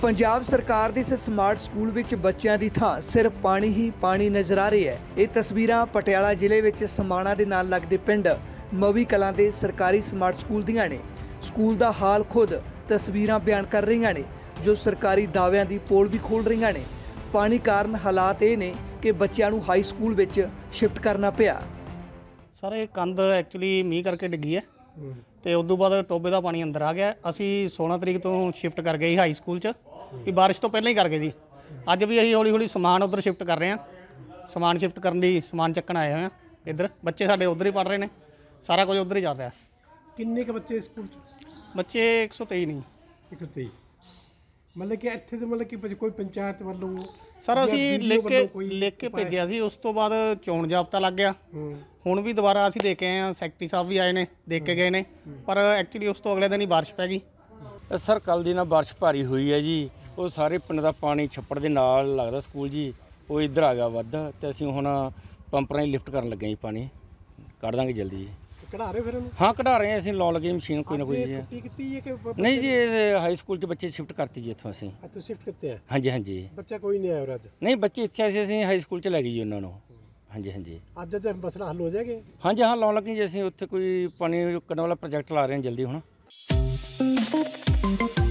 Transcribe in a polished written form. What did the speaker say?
पंजाब सरकार ਦੇ ਇਸ ਸਮਾਰਟ ਸਕੂਲ ਵਿੱਚ ਬੱਚਿਆਂ ਦੀ ਥਾਂ ਸਿਰਫ ਪਾਣੀ ਹੀ ਪਾਣੀ ਨਜ਼ਰ ਆ ਰਹੀ ਹੈ। ਇਹ ਤਸਵੀਰਾਂ ਪਟਿਆਲਾ ਜ਼ਿਲ੍ਹੇ ਵਿੱਚ ਸਮਾਣਾ ਦੇ ਨਾਲ ਲੱਗਦੇ ਪਿੰਡ ਮਵੀ ਕਲਾਂ ਦੇ ਸਰਕਾਰੀ ਸਮਾਰਟ ਸਕੂਲ ਦੀਆਂ ਨੇ। ਸਕੂਲ ਦਾ ਹਾਲ ਖੁਦ ਤਸਵੀਰਾਂ ਬਿਆਨ ਕਰ ਰਹੀਆਂ ਨੇ, ਜੋ ਸਰਕਾਰੀ ਦਾਅਵਿਆਂ ਦੀ ਪੋਲ ਵੀ ਖੋਲ ਰਹੀਆਂ ਨੇ। ਪਾਣੀ ਕਾਰਨ ਹਾਲਾਤ ਇਹ ਨੇ ਕਿ ਬੱਚਿਆਂ ਨੂੰ ਹਾਈ ਸਕੂਲ ਵਿੱਚ ਸ਼ਿਫਟ ਕਰਨਾ ਪਿਆ। सर ये कंध एक्चुअली मीह करके डिगी है तो उस बाद टोबे का पानी अंदर आ गया। असी 16 तरीक तो शिफ्ट कर गए हाई स्कूल कि बारिश तो पहले ही कर गए जी। अज भी अभी हौली हौली समान उधर शिफ्ट कर रहे हैं। समान शिफ्ट करने की समान चक्कन आए हुए हैं। इधर बच्चे साढ़े उधर ही पढ़ रहे हैं, सारा कुछ उधर ही चल रहा है। किन्ने के बच्चे स्कूल बच्चे 123 नहीं 123 मतलब कि ਇੱਥੇ ਤੇ मतलब कि कोई पंचायत ਵੱਲੋਂ सर असी लिख के भेजिया सी। उस तो बाद चोण जाब्ता लग गया। ਹੁਣ ਵੀ ਦੁਬਾਰਾ ਅਸੀਂ ਦੇਖ ਕੇ ਆਏ ਹਾਂ, ਸੈਕਟਰੀ ਸਾਹਿਬ ਵੀ ਆਏ ਨੇ, ਦੇਖ ਕੇ ਗਏ ਨੇ, ਪਰ ਐਕਚੁਅਲੀ ਉਸ ਤੋਂ ਅਗਲੇ ਦਿਨ ਹੀ ਬਾਰਿਸ਼ ਪੈ ਗਈ। ਸਰ ਕੱਲ੍ਹ ਦੀ ਨਾ ਬਾਰਿਸ਼ ਭਾਰੀ ਹੋਈ ਹੈ ਜੀ। ਉਹ ਸਾਰੇ ਪਿੰਡ ਦਾ ਪਾਣੀ ਛੱਪੜ ਦੇ ਨਾਲ ਲੱਗਦਾ ਸਕੂਲ ਜੀ, ਉਹ ਇੱਧਰ ਆ ਗਿਆ ਵੱਧ, ਅਤੇ ਅਸੀਂ ਹੁਣ ਪੰਪ ਰਾਹੀਂ ਲਿਫਟ ਕਰਨ ਲੱਗੇ ਜੀ। ਪਾਣੀ ਕੱਢ ਦਾਂਗੇ ਜਲਦੀ ਜੀ। ਕਢਾ ਰਹੇ ਫਿਰ ਉਹਨੂੰ? ਹਾਂ ਕਢਾ ਰਹੇ ਹਾਂ, ਅਸੀਂ ਲਾਉਣ ਲੱਗੇ ਮਸ਼ੀਨ ਕੋਈ ਨਾ ਕੋਈ ਜੀ। ਛੁੱਟੀ ਕੀਤੀ ਹੈ ਕਿ ਨਹੀਂ ਜੀ, ਇਹ ਹਾਈ ਸਕੂਲ 'ਚ ਬੱਚੇ ਸ਼ਿਫਟ ਕਰਤੀ ਜੀ ਇੱਥੋਂ ਅਸੀਂ। ਅੱਛਾ ਸ਼ਿਫਟ ਕੀਤੇ ਆ? ਹਾਂਜੀ ਹਾਂਜੀ। ਬੱਚਾ ਕੋਈ ਨਹੀਂ ਆਇਆ ਅੱਜ? ਨਹੀਂ, ਬੱਚੇ ਇੱਥੇ ਅਸੀਂ ਹਾਈ ਸਕੂਲ 'ਚ ਲੈ ਗਏ ਜੀ ਉਹਨਾਂ ਨੂੰ। ਹਾਂਜੀ ਹਾਂਜੀ। ਅੱਜ ਤਾਂ ਮਸਲਾ ਹੱਲ ਹੋ ਜਾਏਗਾ? ਹਾਂਜੀ ਹਾਂ, ਲਾਉਣ ਲੱਗੇ ਜੀ ਅਸੀਂ। ਉੱਥੇ ਕੋਈ ਪਾਣੀ ਕੱਢਣ ਵਾਲਾ ਪ੍ਰੋਜੈਕਟ ਲਾ ਰਹੇ ਹਾਂ ਜਲਦੀ ਹੁਣ।